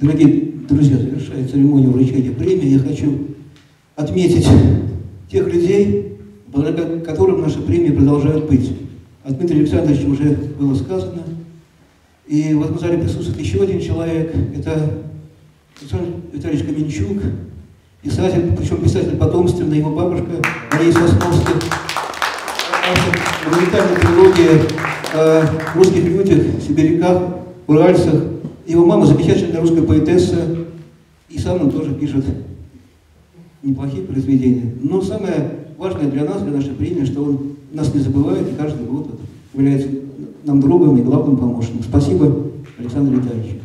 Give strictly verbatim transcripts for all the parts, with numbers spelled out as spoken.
Дорогие друзья, завершая церемонию вручения премии, я хочу отметить тех людей, благодаря которым наша премия продолжает быть. О Дмитрии Александровиче уже было сказано. И в этом зале присутствует еще один человек. Это Александр Витальевич Каменчук, писатель, причем писатель потомственный, его бабушка Мария Сосновская. Монументальная трилогия о русских людях, сибиряках, уральцах. Его мама замечательная русская поэтесса, и сам он тоже пишет неплохие произведения. Но самое важное для нас, для нашей премии, что он нас не забывает и каждый год вот, является нам другом и главным помощником. Спасибо, Александр Витальевич.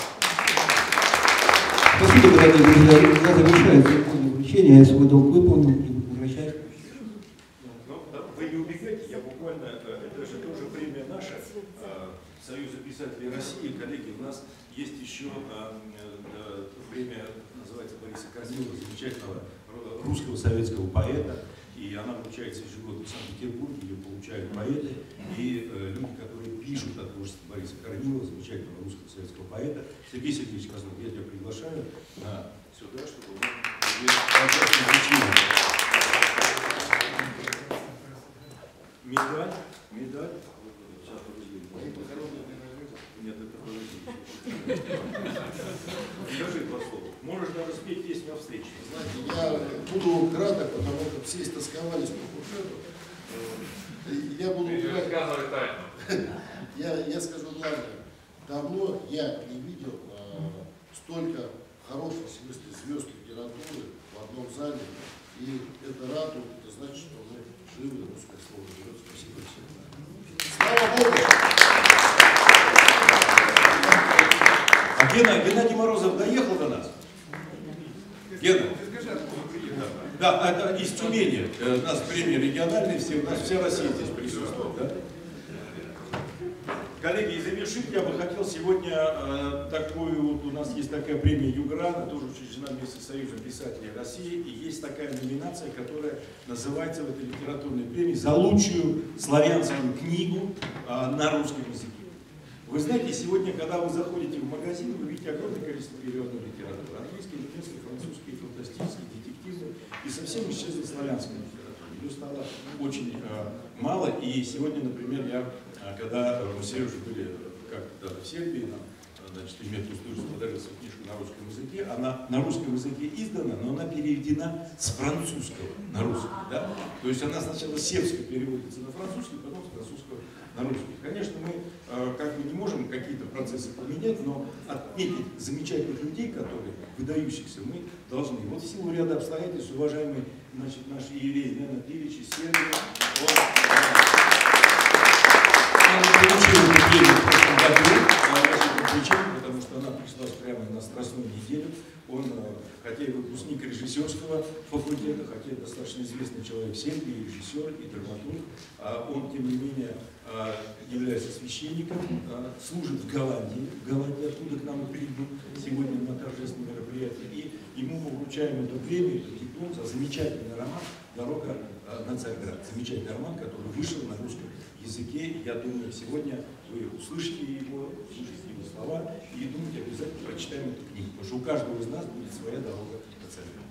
Спасибо, дорогие друзья. Я завершаю церемонию вручения, я свой долг выполнил и возвращаюсь. Ну, вы не убегайте, я буквально, это же тоже премия наша, Союза писателей России. Коллеги, у нас есть еще премия, называется Бориса Корнилова, замечательного русского советского поэта. И она вручается ежегодно в Санкт-Петербурге, ее получают поэты и э, люди, которые пишут о творчестве Бориса Корнилова, замечательного русского советского поэта. Сергей Сергеевич Козлов, я тебя приглашаю на, сюда, чтобы вы вручили. Медаль, медаль. Сейчас, подожди. Нет, это подожди. Скажи два слова. Можешь даже спеть песню о встрече. Я буду краток, потому что все истосковались по куплету. Я буду краток. Я, я скажу главное. Давно я не видел а, столько хороших, в смысле, звезд литературы в одном зале. И это радует, это значит, что мы живы, русское слово живет. Спасибо всем. Слава Богу! А Гена, Геннадий Морозов доехал до нас? Гена? Да, это из Тюмени. У нас премия региональная, все, у нас вся Россия здесь присутствует. Да? Коллеги, и завершить я бы хотел сегодня э, такую, вот у нас есть такая премия Югра, она тоже учреждена вместе с Союзом писателей России, и есть такая номинация, которая называется в этой литературной премии «За лучшую славянскую книгу э, на русском языке». Вы знаете, сегодня, когда вы заходите в магазин, вы видите огромное количество переводной литературы. Английский, немецкий, французский, фантастический, детективный. И совсем исчезла славянская литература. Ее стало очень э, мало. И сегодня, например, я, э, когда мы с Сережей были как-то в Сербии, нам, значит, имеет услышать, подарился книжку на русском языке. Она на русском языке издана, но она переведена с французского на русский. Да? То есть она сначала с сербского переводится на французский, потом с французского на русский. Конечно, мы э, как бы не можем какие-то процессы поменять, но отметить замечательных людей, которые выдающихся, мы должны. Вот в силу ряда обстоятельств, уважаемый, значит, наш иерей Ненад Ильич из Сербии, он, он получил эту премию в прошлом году, по причине, потому что она пришлась прямо на Страстную неделю. Он, хотя и выпускник режиссерского факультета, хотя и достаточно известный человек в Сербии, режиссер и драматург, он, тем не менее, является священником, служит в Голландии, в Голландии, откуда к нам и прибыл сегодня на торжественное мероприятие, и ему мы вручаем эту премию, этот диплом за замечательный роман «Дорога на Царьград». Замечательный роман, который вышел на русском языке. Я думаю, сегодня вы услышите его, услышите его слова, и думаете, обязательно прочитаем эту книгу, потому что у каждого из нас будет своя дорога на Царьград.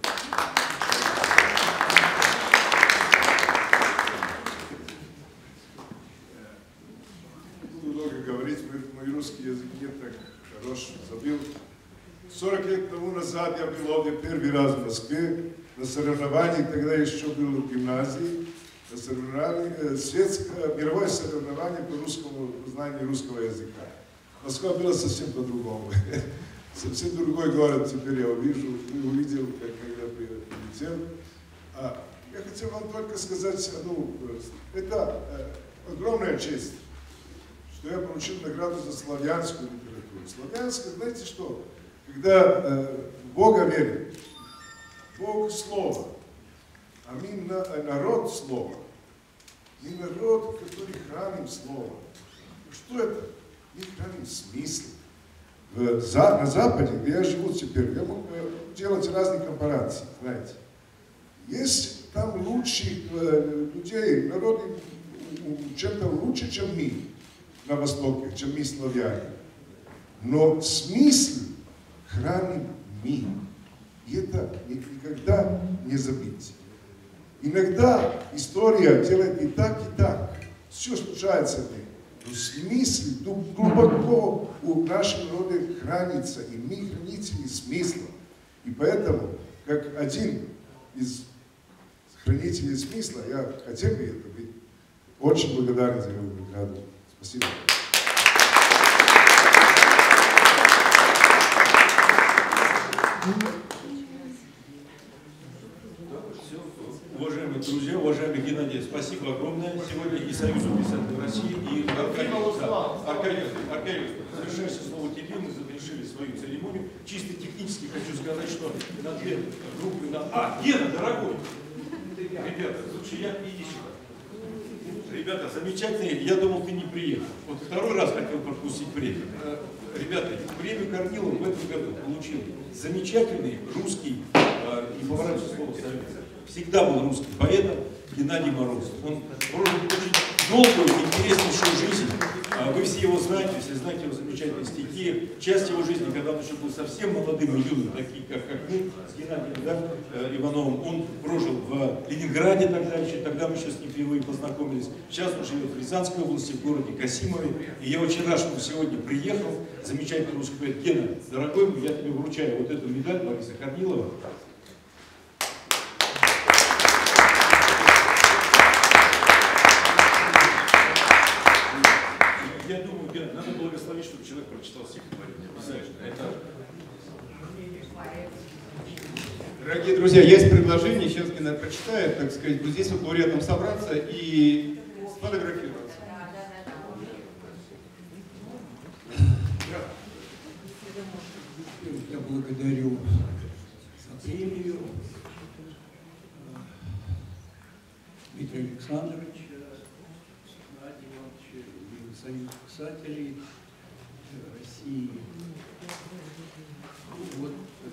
Много говорить, мой русский язык не так хорош, забил. сорок лет тому назад я был овдje первый раз в Москве на соревновании, тогда еще был в гимназии, на соревновании, светское, мировое соревнование по русскому, по знанию русского языка. Москва была совсем по-другому. Совсем другой город теперь я увижу, увидел, как когда прилетел. А я хотел вам только сказать, ну, это огромная честь, что я получил награду за славянскую литературу. Славянская, знаете что? Когда э, в Бога верим, Бог Слово, а мы на, народ Слова. Мы народ, который храним Слово. Что это? Мы храним смысл. В, за, на Западе, где я живу теперь, я мог э, делать разные компарации, знаете. Есть там лучших э, людей, народы чем-то лучше, чем мы на Востоке, чем мы славяне. Но смысл хранит мир. И это никогда не забыть. Иногда история делает и так, и так. Все случается с ней. Но смысл глубоко у нашего народа хранится, и мы хранители смысла. И поэтому, как один из хранителей смысла, я хотел бы это быть очень благодарен за его бригаду. Спасибо. Уважаемые друзья, уважаемый Геннадий, спасибо огромное сегодня и Союзу писателей России, и Аркадию. Да, Аркадий, Аркадий, завершающее слово тебе, мы завершили свою церемонию. Чисто технически хочу сказать, что на две группы, на... А, Гена, дорогой! Ребята, слушай, я иди сюда. Ребята, замечательные, я думал, ты не приехал. Вот второй раз хотел пропустить премию. Ребята, премию Корнилова в этом году получил замечательный русский, не поворачиваю слово советский, всегда был русским поэтом Геннадий Морозов. Он прожил очень долгую, интереснейшую жизнь. Вы все его знаете, все знаете его замечательные стихи. Часть его жизни, когда он еще был совсем молодым и юным, такие как, как мы с Геннадием, да, Ивановым, он прожил в Ленинграде тогда еще, тогда мы еще с ним впервые познакомились. Сейчас он живет в Рязанской области, в городе Касимове. И я очень рад, что он сегодня приехал. Замечательный русский поэт. Гена, дорогой мой, я тебе вручаю вот эту медаль Бориса Корнилова. Я думаю, Гена, надо благословить, чтобы человек прочитал стихотворение. Это... Дорогие друзья, есть предложение, сейчас Гена прочитает, так сказать, вот здесь вот лауреатам собраться и сфотографироваться. Я благодарю за премию Дмитрия Александровича, Геннадия Ивановича и Союз писателей России. Вот,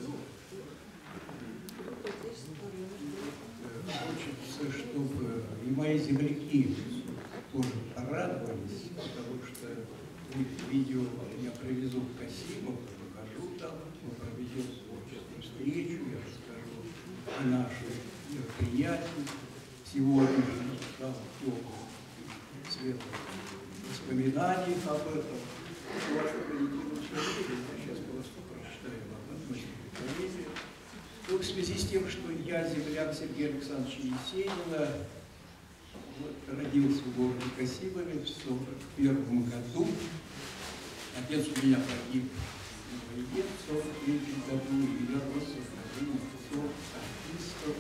хочется, чтобы и мои земляки тоже порадовались, потому что видео я привезу в Касимов, покажу там, мы проведем творческую встречу, я расскажу о наших мероприятиях сегодня, там теплых светлых воспоминаний об этом. Ваше коллективное человечество, я сейчас просто прочитаю вам одну стихотворение. Ну, в связи с тем, что я земляк Сергея Александровича Есенина, вот, родился в городе Касимове в сорок первом году. Отец у меня погиб на войне в сорок третьем году, и я рос в одиннадцать артистов.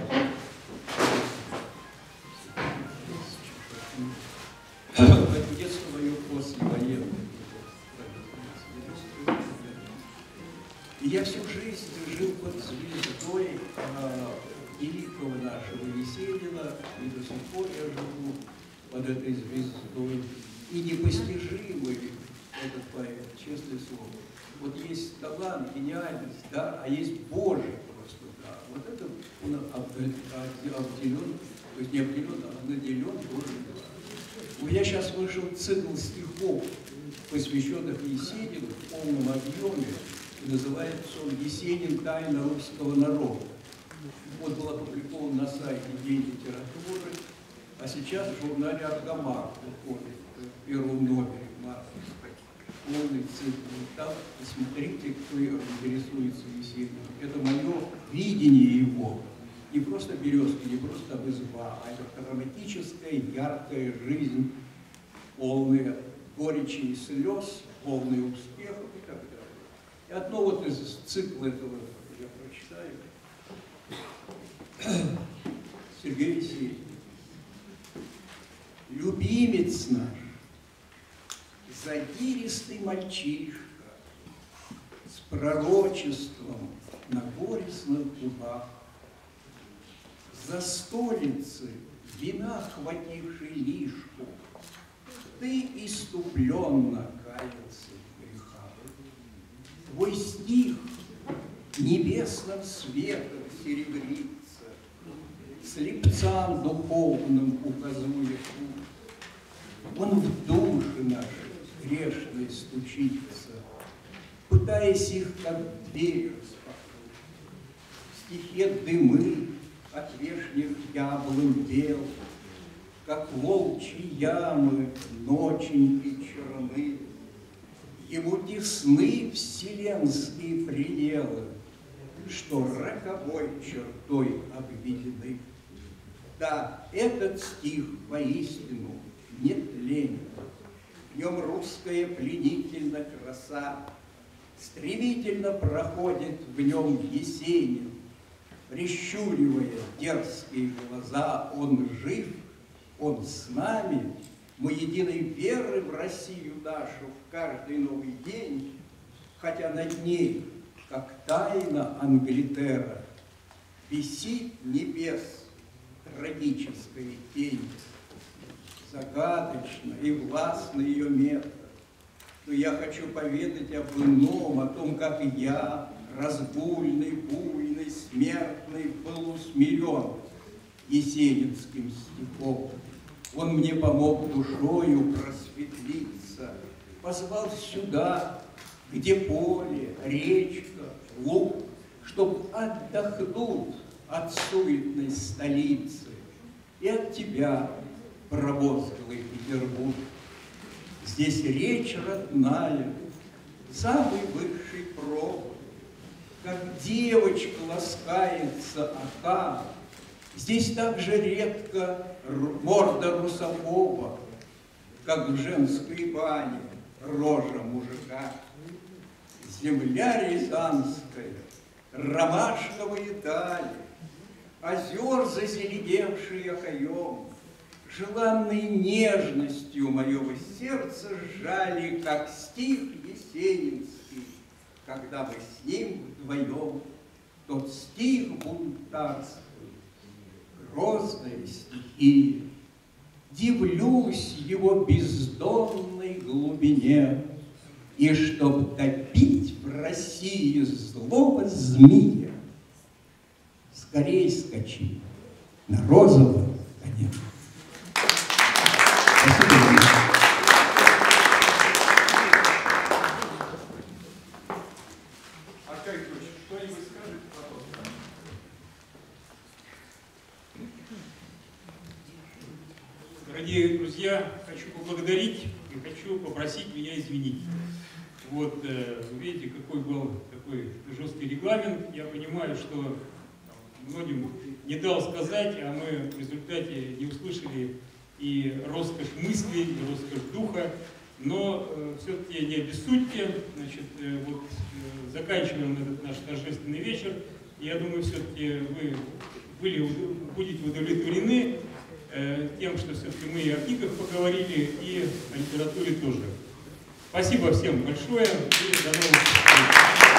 Это детство мое послевоенное. И я всю жизнь жил под звездой а, великого нашего Есенина, и до сих пор я живу под этой звездой. И непостижимый этот поэт, честное слово. Вот есть талант, гениальность, да, а есть Божий просто, да. Вот это он обделен, то есть не обделен, а наделен Божьим даром. У меня сейчас вышел цикл стихов, посвященных Есенину в полном объеме. Называется он «Есенин. Тайна русского народа». Вот был опубликован на сайте День литературы, а сейчас в журнале «Аргамак» выходит в первом номере марта. Полный цикл. Там посмотрите, кто интересуется Есениным. Это мое видение его. Не просто березки, не просто там изба, а это драматическая, яркая жизнь, полная горечи и слез, полная успехов и так далее. И одно вот из цикла этого я прочитаю. Сергей Есенин. Любимец наш, задиристый мальчишка, с пророчеством на горестных губах, за столицы вина хвативший лишку, ты иступленно каялся в грехах. Твой стих небесным светом серебрится, слепцам духовным указуя путь. Он в душе нашей грешной стучится, пытаясь их как дверь распахнуть. В стихе дымы от вешних яблонь дел, как волчьи ямы ноченьки черны. Ему тесны вселенские пределы, что роковой чертой обведены. Да, этот стих воистину нетлен. В нем русская пленительна краса, стремительно проходит в нем Есенин. Прищуривая дерзкие глаза, он жив, он с нами. Мы единой веры в Россию нашу в каждый новый день, хотя над ней, как тайна Англитера, висит небес трагическая тень. Загадочно и властно ее метод, но я хочу поведать об ином, о том, как я, разбульный, буйный, смертный, был усмирен есенинским стихом. Он мне помог душою просветлиться, позвал сюда, где поле, речка, луг, чтоб отдохнуть от суетной столицы и от тебя, промозглый Петербург. Здесь речь родная, самый высший провод, как девочка ласкается ока. Здесь так же редко морда русакова, как в женской бане рожа мужика. Земля рязанская, ромашковые дали, озер зазеленевшие окоем, желанной нежностью моего сердца сжали, как стих есенинский, когда мы с ним вдвоем, тот стих бунтарский, грозная стихия. Дивлюсь его бездонной глубине, и чтоб топить в России злого змея, скорей скачи на розовом коне. Спасибо. Аркадий Петрович, что-нибудь скажете, пожалуйста? Дорогие друзья, хочу поблагодарить и хочу попросить меня извинить. Вот, вы видите, какой был такой жесткий регламент. Я понимаю, что многим не дал сказать, а мы в результате не услышали и роскошь мыслей, и роскошь духа. Но э, все-таки не обессудьте. Значит, э, вот, э, заканчиваем этот наш торжественный вечер. Я думаю, все-таки вы были, будете удовлетворены э, тем, что все-таки мы и о книгах поговорили, и о литературе тоже. Спасибо всем большое и до новых встреч.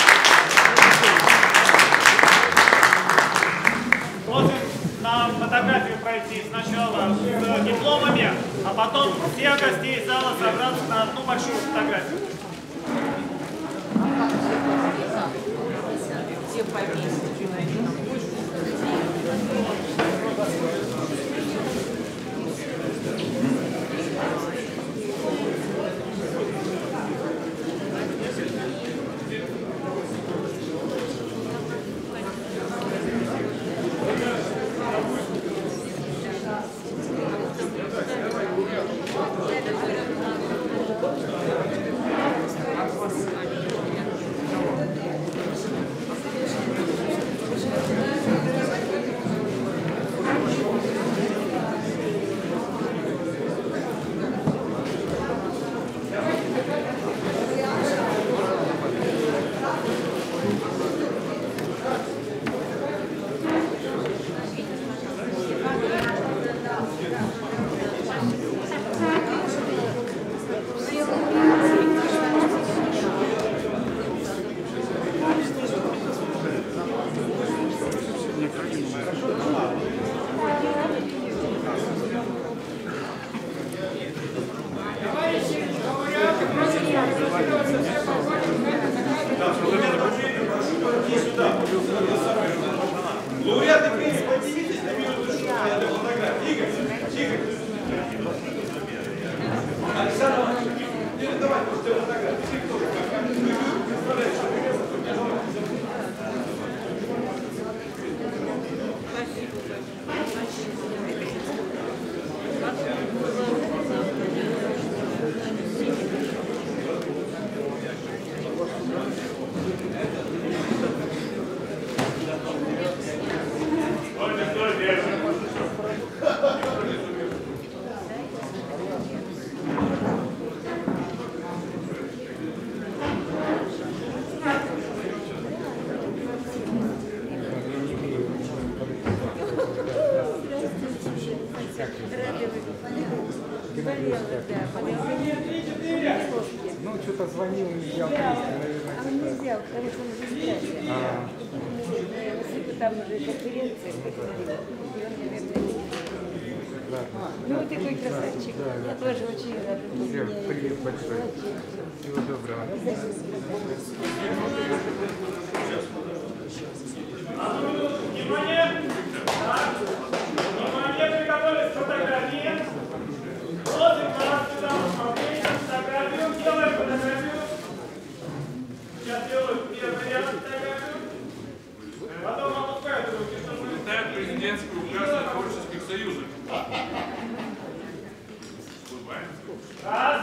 Просим на фотографию пройти сначала с дипломами, а потом все гостей зала собраться на одну большую фотографию. Все повесить. Болела, да, болела. Ну, что-то звонил, не взял. А он не взял, потому что он уже не взял. Там уже конференция, и он, наверное, ну, вот такой красавчик. Я тоже очень рада. Всем привет большой. Всего доброго. Внимание! Так. Внимание, приготовились к фотографии. Просим вас сюда посмотреть на фотографию. Делаем фотографию. Сейчас делаю первый ряд фотографию. Потом опускают руки, чтобы... Читает президентский указ о творческих союзах. Раз.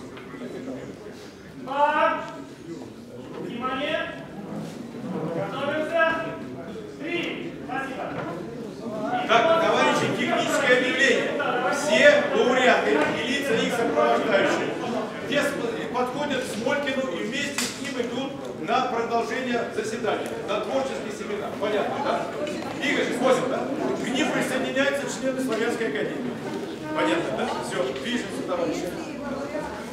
Два. Внимание. Готовимся. Три. Спасибо. Так, товарищи, техническое объявление. Все лауреаты и лица их сопровождающие все подходят к Смолькину и вместе с ним идут на продолжение заседания, на творческий семинар. Понятно, да? Игорь, спросим, да? К ним присоединяются члены Славянской академии. Понятно, да? Все, движемся, товарищи.